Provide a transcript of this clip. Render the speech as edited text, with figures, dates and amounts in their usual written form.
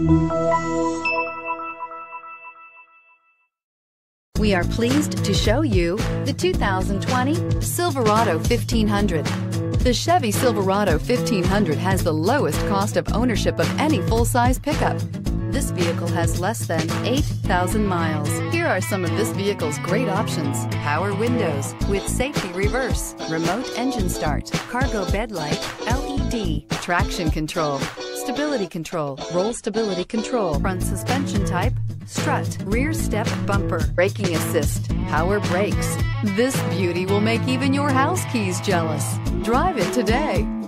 We are pleased to show you the 2020 Silverado 1500. The Chevy Silverado 1500 has the lowest cost of ownership of any full-size pickup. This vehicle has less than 8,000 miles. Here are some of this vehicle's great options: power windows with safety reverse, remote engine start, cargo bed light, LED, traction control, stability control, roll stability control, front suspension type, strut, rear step bumper, braking assist, power brakes. This beauty will make even your house keys jealous. Drive it today.